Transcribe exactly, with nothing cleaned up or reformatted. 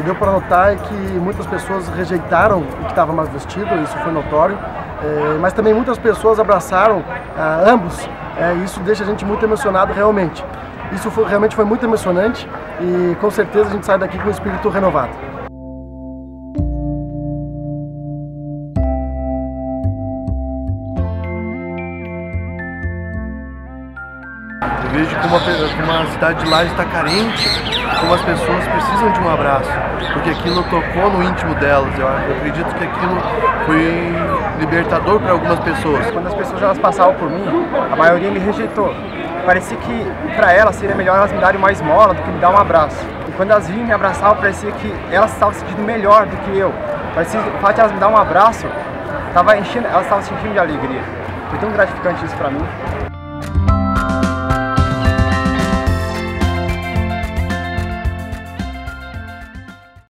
deu para notar é que muitas pessoas rejeitaram o que estava mais vestido, isso foi notório, é, mas também muitas pessoas abraçaram ah, ambos, é, isso deixa a gente muito emocionado realmente. Isso foi, realmente foi muito emocionante e com certeza a gente sai daqui com um espírito renovado. Eu vejo como uma, uma cidade de Lages está carente, como as pessoas precisam de um abraço, porque aquilo tocou no íntimo delas. Eu, eu acredito que aquilo foi libertador para algumas pessoas. Quando as pessoas elas passavam por mim, a maioria me rejeitou. Parecia que para elas seria melhor elas me darem uma esmola do que me dar um abraço. E quando elas vinham me abraçavam, parecia que elas estavam se sentindo melhor do que eu. Parecia que o fato de elas me dar um abraço, tava enchendo, elas estavam se sentindo de alegria. Foi tão gratificante isso para mim.